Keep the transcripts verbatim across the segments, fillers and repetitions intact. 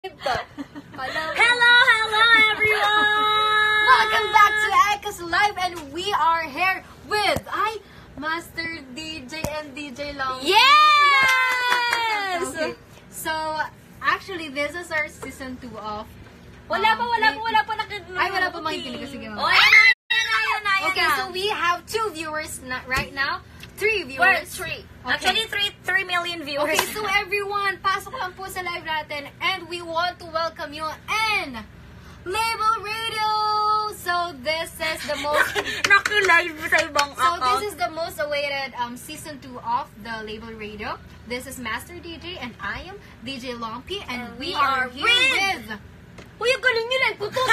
Hello, hello everyone! Welcome back to Eka's Live, and we are here with I, Master D J and D J Long. Yes! Okay. So, actually, this is our season two of... Wala um, pa, wala pa, wala pa nakikinig. Ay, wala pa makikinig kasi Oh, ayan na, ayan na, ayan na, ayan Okay, na. so we have two viewers na, right now. Three We're viewers. three. Okay. Actually, three, three million viewers. Okay, so everyone, pasok lang po sa live natin, and we want to welcome you in Label Radio! So, this is the most... Naki-live sa ibang So, account. this is the most awaited um, season two of the Label Radio. This is Master D J, and I am D J Lumpy, and, And we, we are, are here with- with... Uy, ang galing nyo lang. Puto.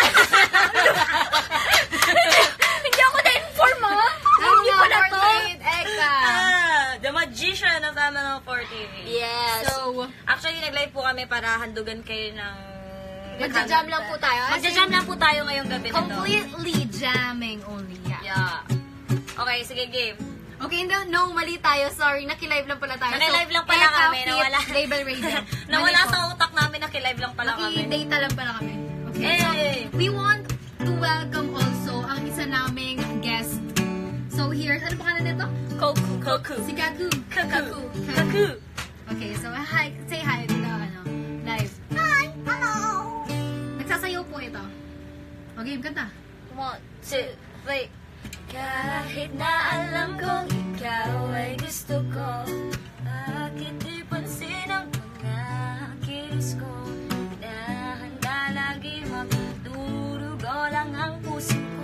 Hindi ako na-inform, ha? Hindi pala to. forty-eight Eka. Ah, the magician of M L forty. Yes. So, Actually, nag-live po kami para handugan kayo ng... magja-jam lang po tayo. Magja-jam lang po tayo ngayong gabi na to. Completely jamming only, yeah. Yeah. Okay, sige, game. Okay, no, no, mali tayo. Sorry, nakilive lang pala tayo. Nakilive lang pala Eka, kami, Fit, nawala. Label Radio. Nawala Mali po. sa utak namin, nakilive lang pala kami. Naki-data lang pala kami. Okay, so, Hey! we want to welcome also ang isa naming guest. So, here's, ano pangalan nito? Koku. Koku. Si Kaku. Kaku. Kaku. Kaku. Okay, so, hi, say hi to the, ano, live. Hi! Hello! Nagsasayaw po ito. Okay, kanta. One, two, three. Kahit na alam kong ikaw ay gusto ko, bakit di pansin ang mga kilos ko? Pinahanda lagi magdurugo lang ang puso ko.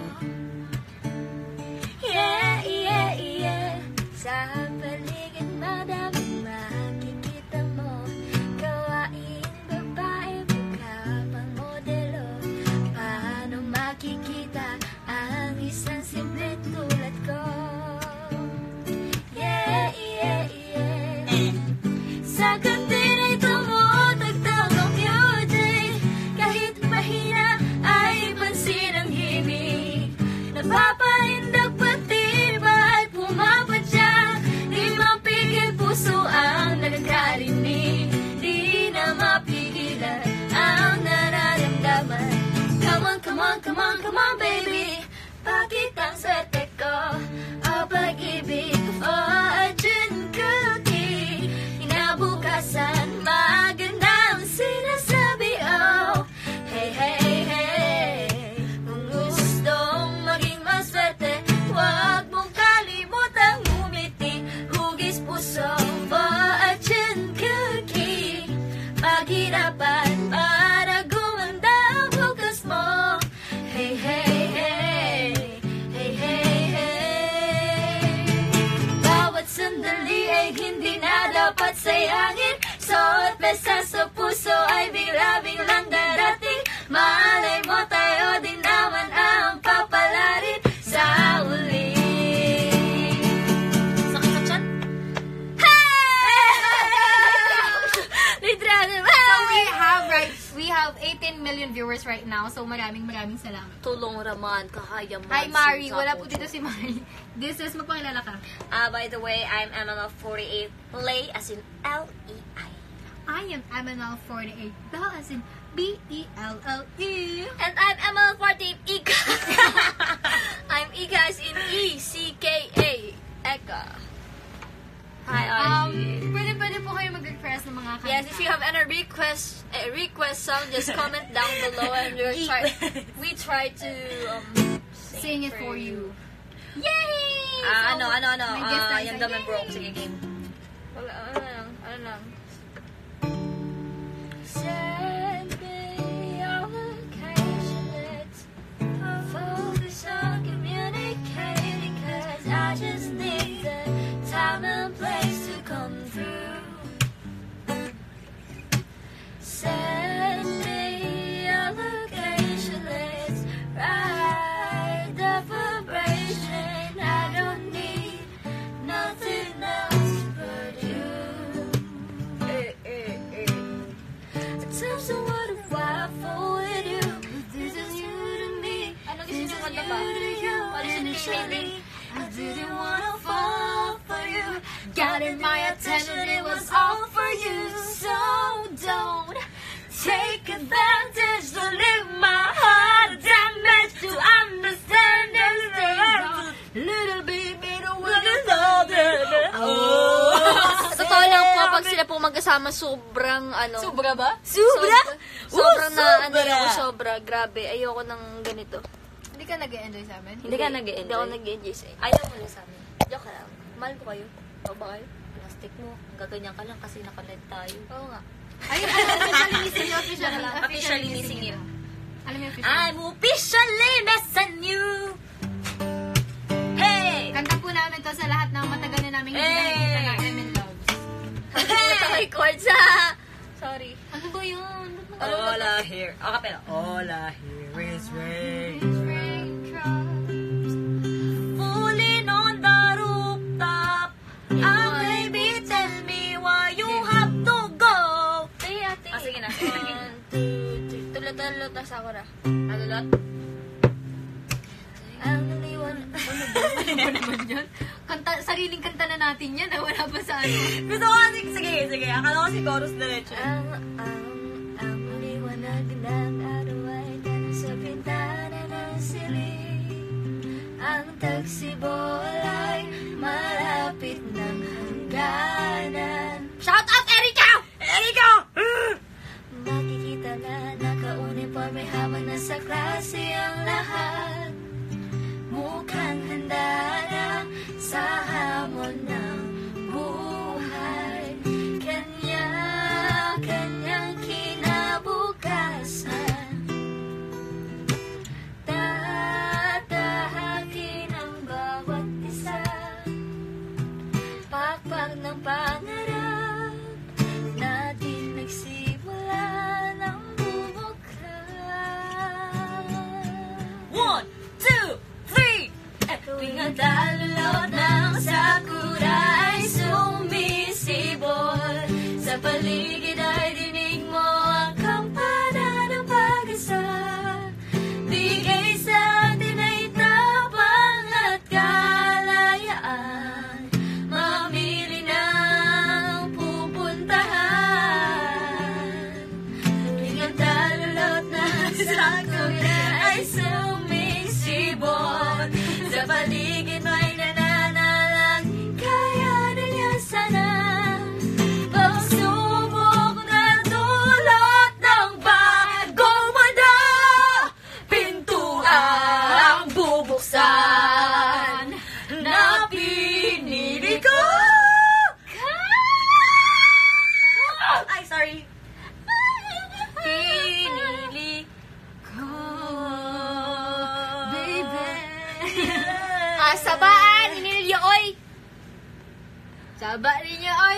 Yeah, yeah, yeah. Sa paligid madaming makikita mo, gawain babae, mukha pang modelo. Paano makikita ang isang simple tulad ko? Yeah, yeah, yeah. Sa kantin ay tumutagtog ang beauty, kahit mahina ay pansin ang himig. Napapahindag pati ba't pumapadyak, di mapigil puso ang nagkarinig, di na mapigilan ang nararamdaman. Come on, come on, come on, come on, baby. Bakit ang swerte ko? O pag-ibig o Arjun cookie? Inabukasan, maganda ang sinasabi, oh. Hey, hey, hey. Kung gustong maging maswerte, huwag mong kalimutang ngumiti. Hugis puso o Arjun cookie? Paghirapan para gumanda ang bukas mo. Hey, hey, hey. Hey, hey, hey. Bawat sandali ay hindi na dapat sayangin. Suot besa sa puso ay bigla-biglang darating. Malay mo tayo din naman ang papalarin sa uli. Sakit sa chan? So, we have, right, we have eighteen million viewers right now. So, maraming maraming salamat. Tulong raman, kahaya man. Hi, Mari. Wala po dito si Mari. This is, magpangilala ka. Ah, by the way, I'm M L forty-eight. Lay as in L E I. I am M N L forty-eight. Bell as in B E L L E. And I'm M L forty-eight, Ika. I'm Ika as in E C K A. Eka. Hi, Um, Archie. pwede pwede po kayo mag-request ng mga kanta. Yes, if you have any request, a request song, just comment down below and we'll try, we try to um, Sing it for you. Yay! Ah, ano, ano, ano. May guest Ah, tayo yung sa- dami broke. Sige, game. Wala, ano lang, ano lang. Send me your location, let's focus on communicating, 'cause I just need the time and place to come through. Send me your location, let's ride the vibration. I don't need nothing else but you. Eh, eh, eh. At times I wonder why I fall with you. This is new to me. This is new to you. Initially, I didn't wanna fall for you. Got in my attention, it was all for you. So don't take advantage to leave my heart damaged to understand and Little baby, the Sa totoo lang po, pag sila po magkasama, sobrang ano... Sobra ba? Sobra? Uh, Sobrang na, ano sobra. ako, sobra. Grabe, ayoko ng ganito. Hindi ka nag-enjoy sa amin? Hindi ka nag-enjoy. Hindi ako nag-enjoy sa'yo. Ayaw mo lang sa amin. Joke lang. Mahal ko kayo. O ba kayo? Plastic mo. Gaganyan ka lang kasi naka-live tayo. Oo nga. Ayun, officially missing you. Officially, Officially missing you. Alam mo yung officially? I'm officially missing you. Hey! Kanta po namin to sa lahat ng matagal na namin hindi Hey! nakikita na M and Loves. Hey! Chords ah! Sorry. Ano ba yun? All I hear. O, kapela. All I hear is rain. Raindrops. Falling on the rooftop. Ah, baby, tell me why you have to go. Ay, ate. Ah, sige na. One, two, three. Tulot-tulot na sa akora. Tulot? Ang naliwan. Ano ba naman yun? Kanta, sariling kanta na natin yan. Wala pa sa ano. Gusto ko kasi, sige, sige. Akala ko si chorus diretso. Ang, ang, ang liwanag ng araw ay tanong sa bintana ng siling. Ang tagsibol ay malapit ng hangganan. Shout out, Erika! Erika! Makikita na naka-uniforme habang nasa klase ang lahat. Mukhang handa na sa hamon ng buhay. Kanya-kanyang kinabukasan. Tatahakin ang bawat isa. Pakpak ng pangarap natin nagsimula ng bumukas. One, two, three! Tuwing ang dalulot ng sakura ay sumisibol. Sa paligid ay dinig mo ang kampana ng pag-asa. Bigay sa atin ay tapang at kalayaan. Mamili ng pupuntahan. Tuwing ang dalulot ng sakura ay sumisibol. Sa paligid mo'y nananalang, kaya na niya sana. Pagsubok na dulot ng bagong mundo, pintuang bubuksan na pinili ko. Ay, sorry. Pinili ko. Baby. Ah, sabaan, inilyo, oy! Saba ninyo, oy.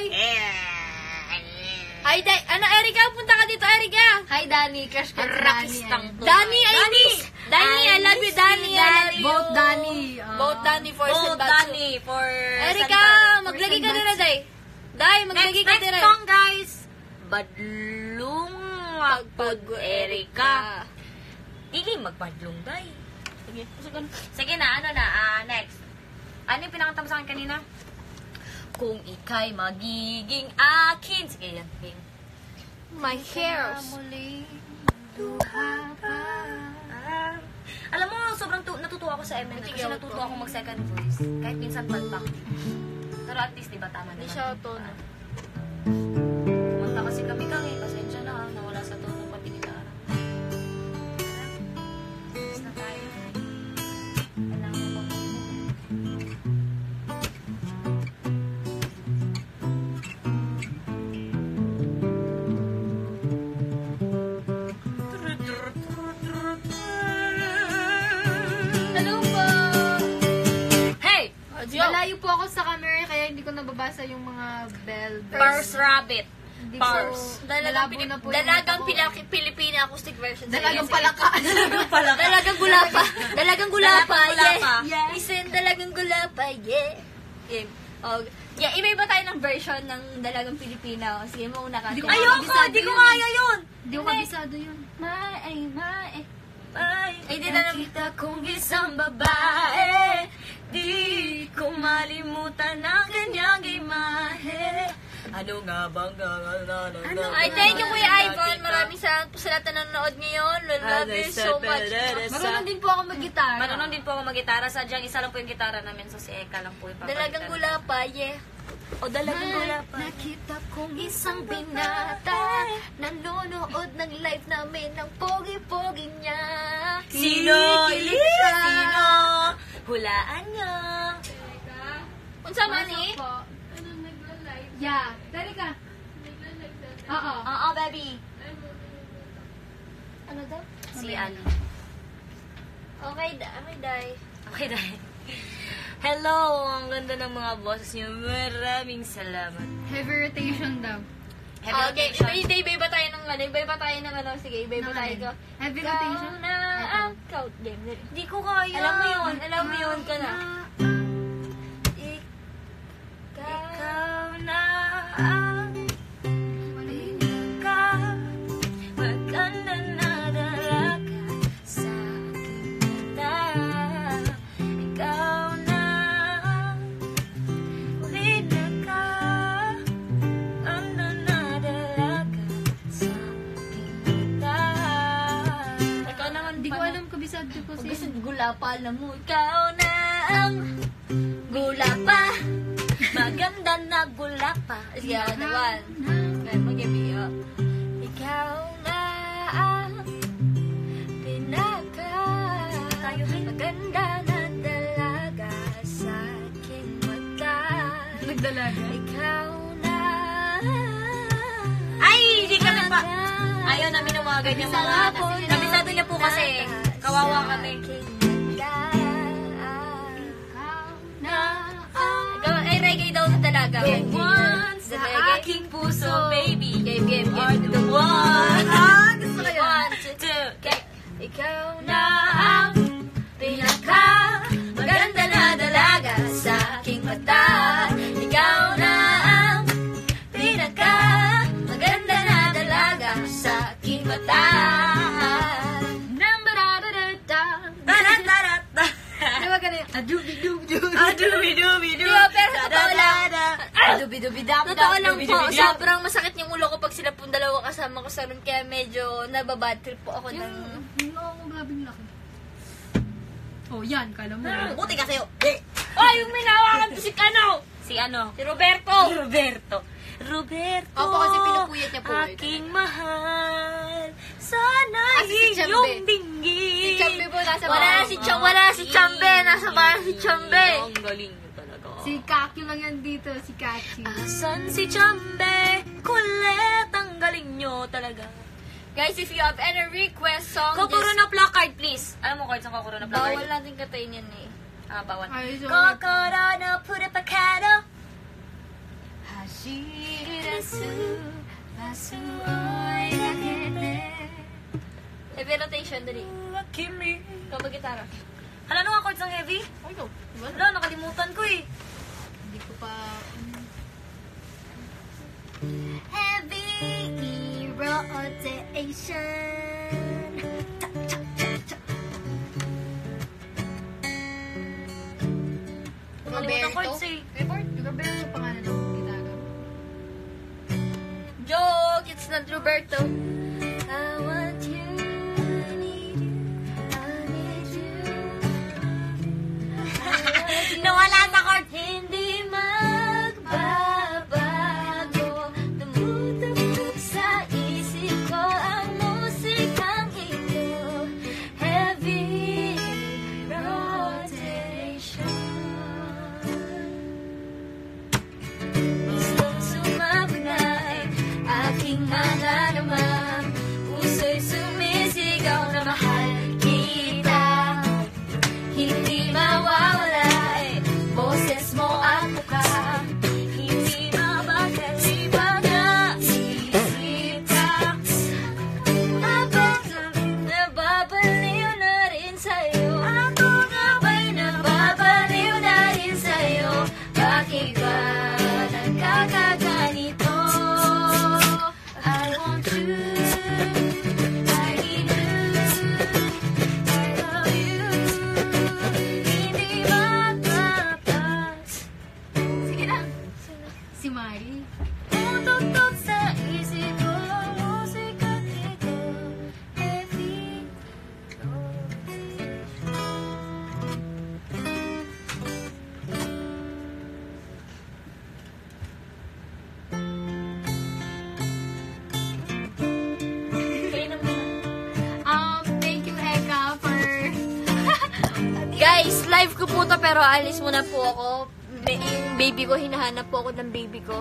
Ay, day, ano, Erika? Punta ka dito, Erika! Hi, Danny. Crush ka sa Danny. Rakistang to. Danny, I miss! Danny, I love you, Danny! I love you! Both Danny. ah. Both Danny for Oh, Sanbatsu. Danny for Erika, maglagay ka dira, day. Day, maglagay Next, ka next dira. song, guys. Badlong pag Erika. Dili magpadlong, day. Sige, sige. Sige na, ano na, ah, next. Ano yung pinakanta mo sa akin kanina? Kung ika'y magiging akin. Sige, yan. Game. My hairs. Muli, luha pa. Ah. Alam mo, sobrang tu- natutuwa ako sa M N kasi natutuwa ako mag-second voice. Kahit minsan palpak. Pero at least, di ba, tama Hindi naman. siya tono. Kumanta kasi kami kami. Pasensya na, ha, nawala sa tono pati gitara. Tapos na tayo. Kailangan mo pa. Hello po. Hey! Malayo po ako sa camera kaya hindi ko nababasa yung mga bell bells. Purse Rabbit. Hindi Pars. ko, Dalagang, malabo Pilip- na po yung dalagang mata ko. Pilaki- Pilipina acoustic version. Dalagang Sige, sige. palaka. Dalagang gulapa. Dalagang gulapa, Dalagang gulapa. yeah. Listen, dalagang gulapa, yeah. Yeah. Oh, yeah, iba-iba tayo ng version ng dalagang Pilipina. O, sige, mauna ka. Di ko Ayoko! kabisado Di ko yun kaya yun! Hindi ko kabisado yun. Mae, mae. Ay, Ay, di na lang. nakita kong isang babae. Di ko malimutan ang kanyang imahe. Ano nga bang ano, Ay, thank you, Kuya Ivan. Maraming salamat po sa lahat na nanonood ngayon. We love you so much. Marunong din po ako mag-gitara. Marunong din po ako mag-gitara. Sadyang isa lang po yung gitara namin. So si Eka lang po yung papalitan. Dalagang gula pa, yeah. O dalagang gula pa. Nakita kong isang binata nanonood ng live namin ng pogi-pogi niya. Sino? Kinikilig siya. Sino? Hulaan niyo. Unsa man ni? Yeah. Dari ka. Oo. Oo, baby. Ano daw? Si Ali. Okay, da okay, Day. Okay, dahil. Hello! Ang ganda ng mga boses niyo. Maraming salamat. Heavy rotation daw. Heavy Okay, rotation. iba iba iba tayo ng ano, iba iba tayo ng ano, sige, iba iba Ng tayo alin? ko. Heavy Ikaw rotation? na ang count game. Di ko kaya. Alam mo yun, alam mo yun ka na. Ikaw na ang ka maganda na dalaga sa aking mata. Ikaw na ang pinaka maganda na dalaga sa aking mata. Ikaw naman Hindi ko alam kabisado ko Pag si... gusto gula pa, alam mo, ikaw na ang gula pa. Maganda na gula pa. Sige, ako naman. Ngayon, mag-ibi, oh. Ikaw na ang pinaka maganda na dalaga sa aking mata. Nagdalaga. Ikaw na Ay, hindi kami pa. Ayaw namin ng mga ganyan mga. Kabisado niya po kasi. Kawawa kami. Ikaw, ay reggae daw na dalaga. The one sa Dalaga. aking puso, baby. Game, game, You are game. the one. Ah, gusto ko yun. One, two, Okay. Ikaw na na ang pinaka maganda na dalaga sa aking mata. Ikaw na ang pinaka maganda na dalaga sa aking mata. Tarat-tarat-ta. Di ba ganun? Adubi-dubi-dubi. Adubi-dubi-du. Di ba, pero totoo lang. Adubi-dubi-dap. Totoo lang po, Dubi-dubi-dubi. sobrang masakit yung ulo ko pag sila pong dalawa kasama ko sa room, kaya medyo nababad trip po ako Yung... ng... Yung ako grabing laki. Oh, yan. Kala mo. Buti kasi. Oh, yung minawakan ko si Kano! Si ano? Si Roberto! Roberto. Roberto. Opo, kasi pinupuyat niya po. Aking mahal. Sana Kasi si Chambe. iyong dinggin. Si Chambe po nasa Wala bahay. si Cham, wala si Chambe. Nasa bahay si Chambe. Chambe. Ang galing niyo talaga. Si Kaki lang yan dito. Si Kachi. Asan si Chambe? Kulit. Ang galing niyo talaga. Guys, if you have any request song, Kokoro na placard, please. Alam mo, cards ang kokoro na placard? bawal natin katayin yan eh. Ah, bawal. Ay, so- Kokoro na puripakado. Heavy rotation, dali. Kimi. Ikaw mag-gitara. Hala, ano nga chords ang heavy? Ay, no. Wala, nakalimutan ko eh. Hindi ko pa... Heavy rotation. Nakalimutan ko chords eh. Report? Roberto pangalan ng gitara. Joke, it's not Roberto. I want you, I need you, I need you. Nawala sa chords. Hindi magbabago. Tumutugtog sa isip ko ang musikang ito. Heavy rotation. Gustong sumabog na eh, aking mga naman. live ko po to, pero alis muna po ako. May, yung baby ko, hinahanap po ako ng baby ko.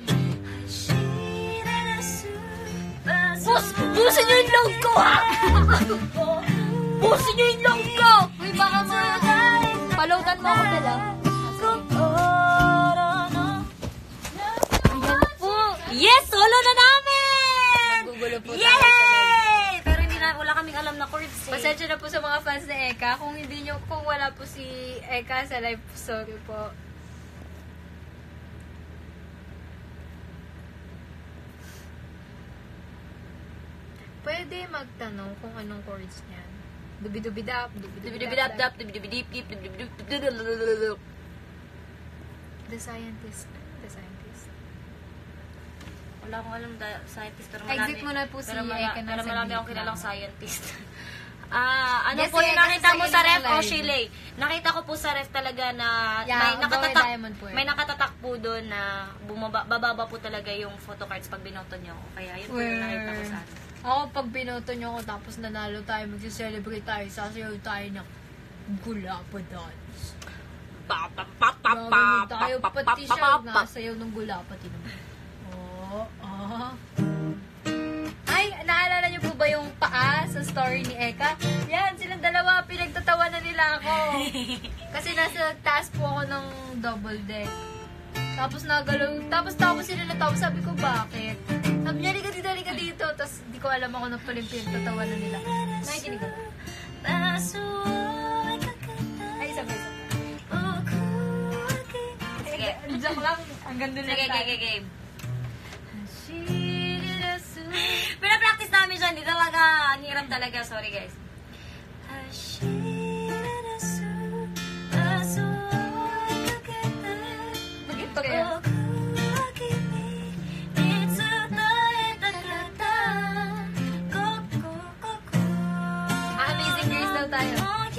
Bus! Busin nyo yung log ko, ha! Busin nyo yung log ko! Uy, baka ma... Palutan mo ako dala. Ayan po. Yes! Solo na namin! Magugulo po tayo. Yay! Pero hindi na, wala kaming alam na chords eh. Pasensya na po sa mga fans na Eka. Kung hindi nyo, kung wala po si Eka sa live, sorry po. Pwede magtanong kung anong chords niyan. Dubi-dubi-dap, Dubidubidap-dap, dubidubidip-dip, dubidubidip-dip. The Scientist. The Scientist. Wala akong alam na scientist, pero marami. Exit mo na po si pero mara- Eka na Pero sa marami gitna. akong kilalang scientist. Ah, ano Yes, po si yung Eka nakita sa mo iyo sa ng ref o live. Shiley? Nakita ko po sa ref talaga na Yeah, may Gold nakatatak Diamond po yun. may nakatatak po doon na bumaba, bababa po talaga yung photocards pag binoto nyo. Kaya yun po yung nakita ko sa ano. Ako, pag binoto nyo ako tapos nanalo tayo, mag-celebrate tayo, sasayaw tayo ng gulapa dance. Pa pa pa pa pa Gagawin tayo, pa pa pati pa siya pa pa. nasayaw ng gulapa, tinamay. Oo, ah. Ay, naalala niyo po ba yung paa sa story ni Eka? Yan, silang dalawa, pinagtatawanan nila ako. Kasi nasa taas po ako ng double deck. Tapos nagalaw, tapos tapos sila natawa, sabi ko, bakit? Sabi niya, halika dito, halika dito. Tapos di ko alam ako na pala yung pinagtatawanan nila. Nakikinig ako. Ay, sabi, sabi. Sige. Joke lang, hanggang doon Sige, lang tayo. game, game. Pinapractice namin siya, hindi talaga, ang hirap talaga, sorry guys. Mag-ito kaya. Ah, Amazing Grace daw tayo.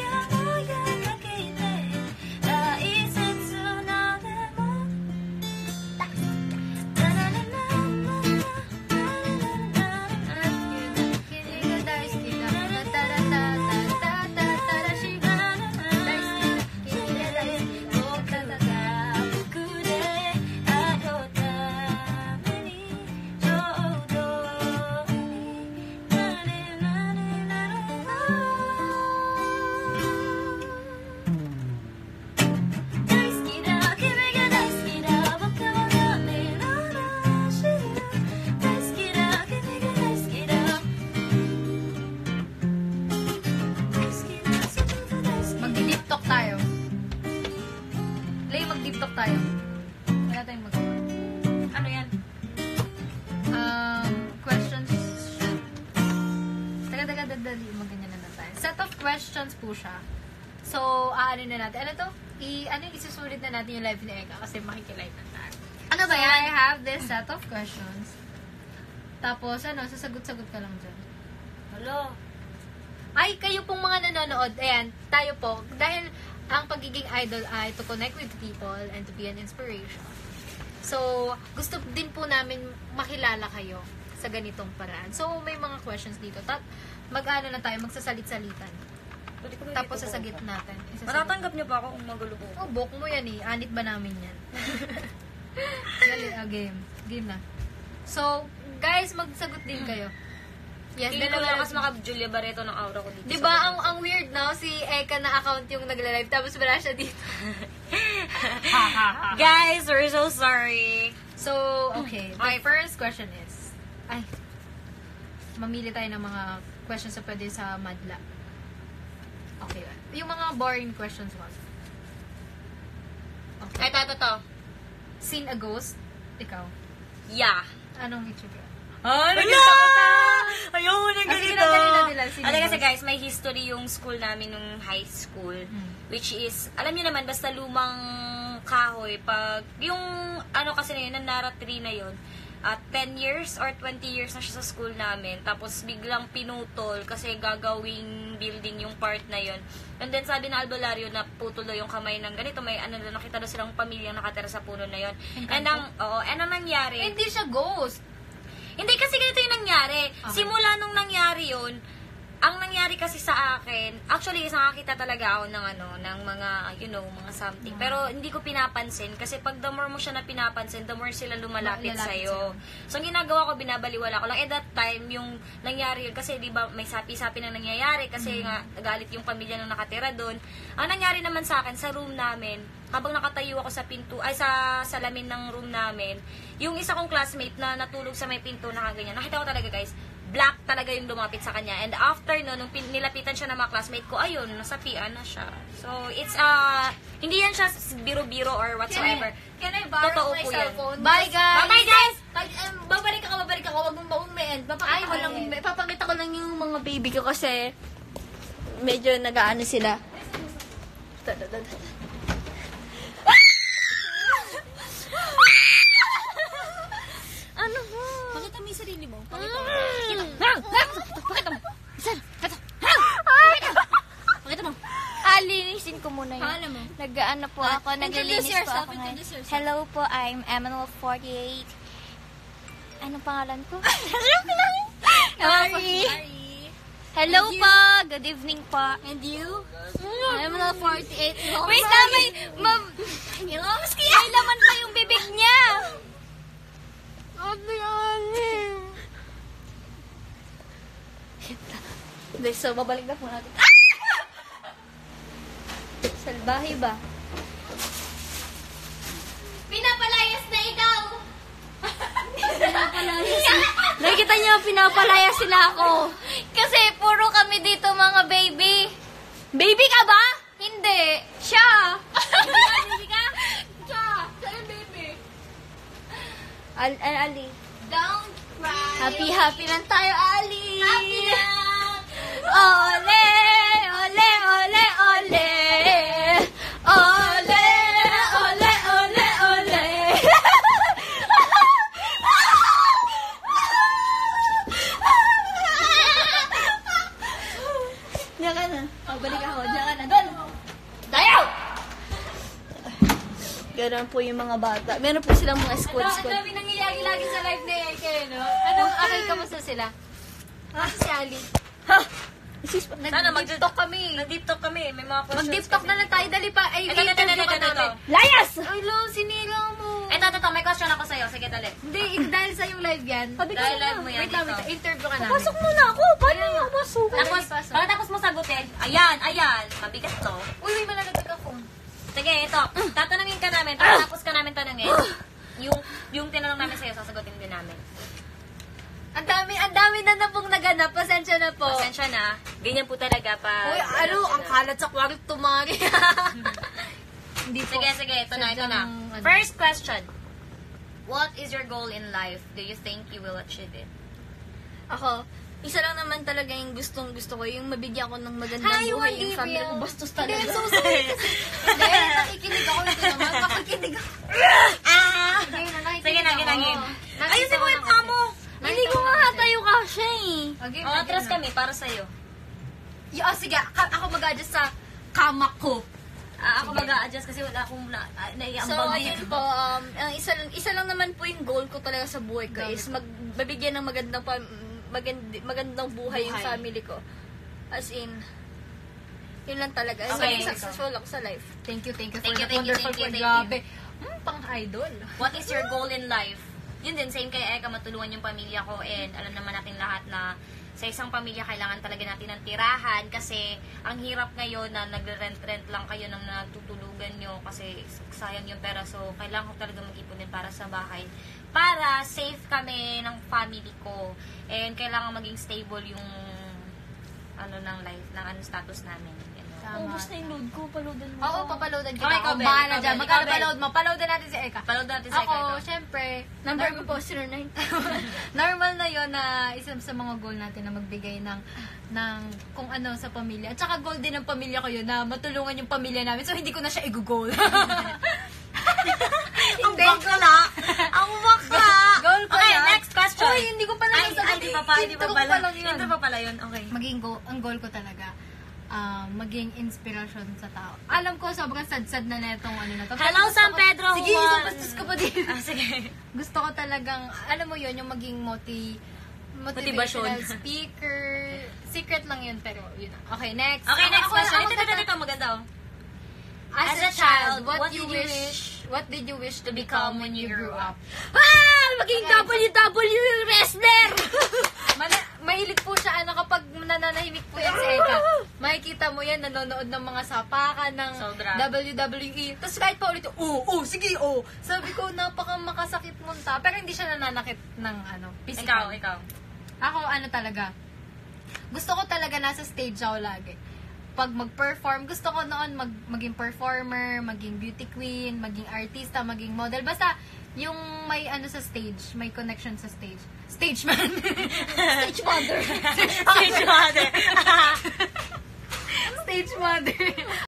Mag-deep talk tayo. Play, mag-deep talk tayo. Wala tayong magawa. Ano yan? Um, questions. Taga, taga, dadali. Maganyan na lang tayo. Set of questions po siya. So, aanin na natin. Ano to? I, ano yung isusulit na natin yung live ni Eka kasi makikilive na tayo. Ano ba So, yan? I have this set of questions. Tapos, ano, sasagot-sagot ka lang dyan. Hello? Ay, kayo pong mga nanonood, ayan, tayo po, dahil ang pagiging idol ay to connect with people and to be an inspiration. So, gusto din po namin makilala kayo sa ganitong paraan. So, may mga questions dito. Tap, mag-ano na tayo, magsasalit-salitan. Pwede ko ba Tapos dito sasagit po? natin. Isasagot. Matatanggap niyo pa ako kung magulo po. Oh, book mo yan eh. Anit ba namin yan? Dali, ah, game. Game na. So, guys, magsagot din kayo. Yes, Hindi ko dalawa- lang kasi maka-Julia Barreto ng aura ko dito. Di ba ang ang weird no si Eka na account yung nagla-live tapos wala siya dito. Guys, we're so sorry. So, okay. The Okay. first question is ay mamili tayo ng mga questions na pwede sa Madla. Okay. Yung mga boring questions wag. Okay. Ito, ito, ito. Seen a ghost? Ikaw. Yeah. Anong itsura? Oh, nakita ko na! Ayoko na Ah, sige ganito. na, dali na, dali na. Sige, Ano kasi boss. guys, may history yung school namin nung high school. Hmm. Which is, alam niyo naman, basta lumang kahoy, pag, yung, ano kasi na yun, ang Nara tree na yun, at ten years or twenty years na siya sa school namin. Tapos biglang pinutol kasi gagawing building yung part na yun. And then sabi na albularyo na putol daw yung kamay ng ganito. May ano na nakita daw silang pamilyang nakatira sa puno na yun. And ang, oo, and ang nangyari, Hindi siya ghost. hindi kasi ganito yung nangyari. Okay. Simula nung nangyari yun, ang nangyari kasi sa akin, actually, nakakita talaga ako ng ano, ng mga, you know, mga something. Pero hindi ko pinapansin kasi pag the more mo siya na pinapansin, the more sila lumalapit Lumalapit sa'yo. So, ang ginagawa ko, binabaliwala ko lang. At that time, yung nangyari yun, kasi di ba may sapi-sapi na nangyayari kasi nga, nagalit yung pamilya na nakatira doon. Ang nangyari naman sa akin, sa room namin, habang nakatayo ako sa pinto, ay sa salamin ng room namin, yung isa kong classmate na natulog sa may pinto na kaganyan, nakita ko talaga guys, black talaga yung lumapit sa kanya. And after no, nung pin- nilapitan siya ng mga classmate ko, ayun, nasapian na siya. So, it's, uh, hindi yan siya biro-biro or whatsoever. Can I borrow Totoo my po yan. cellphone? Bye, guys! Bye, guys! Pag, um, babalik ako, babalik ako. Wag mong mong end. Papakita ko lang, papakita ko lang yung mga baby ko kasi medyo nag-aano sila. Ano ba? Pakita mo yung sarili mo. Pakita mo. Pakita mo. Pakita mo. Alinisin ko muna yun. Paano mo? Nag-ano po ako, naglilinis Introduce po yourself, ako ngayon. introduce yourself. Hello po, I'm Emmanuel forty-eight. Anong pangalan ko? Sorry. Hello po, good evening po. And you? Emmanuel forty-eight. Wait lang, may... Ma'am... May laman pa yung bibig niya. Hindi, so babalik na po natin. Salbahe ba? Pinapalayas na ikaw! Nakikita niyo, pinapalayas sila ako. Kasi puro kami dito mga baby. Baby ka ba? Hindi. Siya. Baby ka? Siya! Siya yung baby. Al Al Ali. Don't cry. Happy, happy lang tayo, Ali. Happy lang. Ole, ole, ole, ole. Ole, ole, ole, ole. Diyan ka na. Pabalik ako. Diyan ka na. Doon. Dayaw! Ganun po yung mga bata. Meron po silang mga Ano, ang squad-squad. dami nangyayari lagi sa live ni Eke, no? Ano, okay, kamusta sila? Ah, si Ali. Ha! Isis pa. Sana mag- Nag-deep talk kami. Nag-deep talk kami. May mga questions Mag-deep talk na lang tayo. Dali pa. Ay, Ito, ito, ito, interview ito, ka ito, ito. namin. Layas! Ay, lo, sinila mo. Ito, ito, ito. May question ako sa'yo. Sige, dali. Hindi, dahil sa yung live yan. Sabi ko Dahil sa'yo. live mo yan Wait lang, dito. wait lang. Interview ka namin. Pasok muna ako. Paano yung pasok? Tapos, pasok. pagkatapos mo sagutin, ayan, ayan, mabigat to. Uy, may malagdag ako. Sige, ito, tatanungin ka namin, pagkatapos ka namin tanungin, yung, yung tinanong namin sa'yo, sasagutin din namin. Ang dami, ang dami na na pong naganap. Pasensya na po. Pasensya na, ganyan po talaga pa. Uy, ano, ang kalat sa kwarto, Mari. Hindi po. Sige, sige, ito na, ito na. Sadyang, ano. First question. What is your goal in life? Do you think you will achieve it? Ako, isa lang naman talaga yung gustong gusto ko, yung mabigyan ko ng magandang Hi, buhay Juan yung family ko. Gabriel. Bastos Hindi, talaga. so sorry. Hindi, nakikinig ako dito naman. Makikinig ako. Ah! Hindi, na nakikinig Sige na, ako. ginagin. Nakita Ayusin mo ko yung na paa kasi. mo! Hindi ko nga tayo kasya eh. Okay, Oh, atras kami, para sa'yo. Yo, oh, sige, ka- ako mag-adjust sa kama ko. Ah, ako mag-a-adjust kasi wala akong na, ah, So, naiambag ayun po, um, ang isa, lang- isa lang naman po yung goal ko talaga sa buhay ko is mag, mabigyan ng magandang, pa, magand, magandang buhay, yung Buhay. family ko. As in, yun lang talaga. Okay. Maging successful ako sa life. Thank you, thank you Thank for you, that thank you, wonderful thank you, point. thank Grabe. Hmm, pang-idol. What is your goal in life? Yun din, same kay Eka, matulungan yung pamilya ko and alam naman natin lahat na sa isang pamilya kailangan talaga natin ng tirahan kasi ang hirap ngayon na nagre-rent-rent lang kayo ng nagtutulugan nyo kasi sayang yung pera. So, kailangan ko talaga mag-ipon din para sa bahay. Para safe kami ng family ko and kailangan maging stable yung ano ng life, ng ano status namin. Yan. Tama. Ubus na yung load ko, paloadan mo. Oo, papaloadan kita. Okay, Ako, ikaw, Bel, bahala ikaw, dyan. Bel, Magkano ikaw, Bel. paload mo? Paloadan natin si Eka. Paload natin sa Ako, Eka. syempre, Number ko po, zero nine. normal na yon na isa sa mga goal natin na magbigay ng ng kung ano sa pamilya. At saka goal din ng pamilya ko yun na matulungan yung pamilya namin. So, hindi ko na siya i-goal. Ang bakla! Ang bakla! Goal ko Okay, yan. next question. Uy, hindi ko pala Ay, nasagot. ay, hindi pa pa, hindi pa Intro ko pala. pa lang yun. Intro pa pala yun, okay. Maging goal, ang goal ko talaga, ah, maging inspirasyon sa tao. Alam ko, sobrang sad-sad na netong ano na to. Pero Hello, gusto San ko- Pedro Sige, Juan. isang bastos ko pa din. Ah, sige. Gusto ko talagang, alam mo yun, yung maging moti, motivational Motivasyon. speaker, si secret lang yun, pero yun na. Okay, next. Okay, Ako- next ako- question. ako Ito, ito, tata- ito, ito, maganda oh. As, As a a child, child, what, what you did you wish, wish what did you wish to become when you grew up? Ah! Maging W W wrestler! Mana- mahilig po siya, ano, kapag nananahimik po yan si Eka, makikita mo yan, nanonood ng mga sapakan ng Sobra. W W E. Tapos kahit pa ulit, oo, oh, sige, oo. Oh. Sabi ko, napaka makasakit munta. Pero hindi siya nananakit ng, ano, physical. Ikaw, ikaw. Ako, ano talaga, gusto ko talaga nasa stage ako lagi. Pag mag-perform, gusto ko noon mag, maging performer, maging beauty queen, maging artista, maging model. Basta, yung may ano sa stage, may connection sa stage. Stage man. Stage mother. Stage mother. Stage mother.